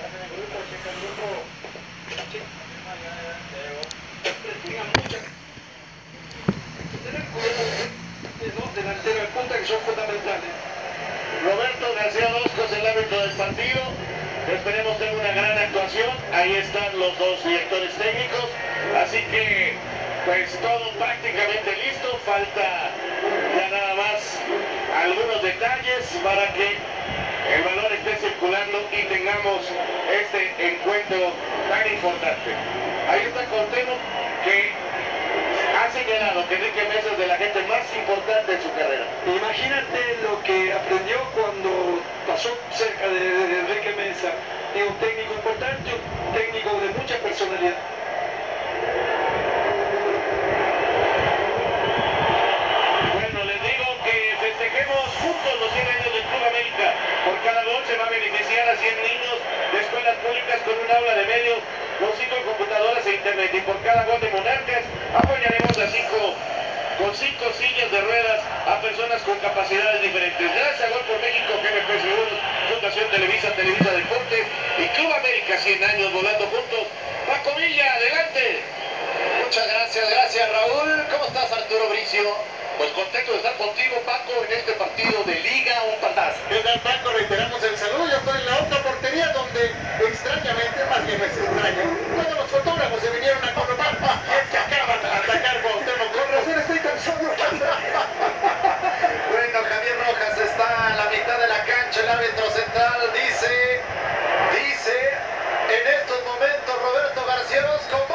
Delantero de punta que son fundamentales. Roberto García Orozco es el árbitro del partido. Esperemos tener una gran actuación. Ahí están los dos directores técnicos. Así que, pues todo prácticamente listo. Falta ya nada más algunos detalles para que el balón esté circulando y tengamos este encuentro tan importante. Ahí está Cuauhtémoc, que ha señalado que Enrique Meza es de la gente más importante en su carrera. Imagínate lo que aprendió cuando pasó cerca de Enrique Meza. Es un técnico importante, un técnico de mucha personalidad. Bueno, les digo que festejemos juntos los 100 años del Club América. Por cada gol se va a beneficiar a 100 niños de escuelas públicas con un aula de medios, con 5 computadoras e internet. Y por cada gol de Monarcas apoyaremos con 5 sillas de ruedas a personas con capacidades diferentes. Gracias a Gol por México, GNP Seguros, Fundación Televisa, Televisa Deportes y Club América, 100 años volando juntos. Paco Villa, adelante. Muchas gracias Raúl. ¿Cómo estás, Arturo Bricio? Pues contento de estar contigo, Paco, en este partido de Liga, un partido. ¿Qué tal, Paco? Reiteramos el saludo. Yo estoy en la otra portería donde, extrañamente, más bien no es extraño, todos los fotógrafos se vinieron a colocar. Y es que acaban de atacar Cuauhtémoc. Con razón estoy tan solo. Bueno, Javier Rojas está a la mitad de la cancha, el árbitro central dice, en estos momentos Roberto García Orozco.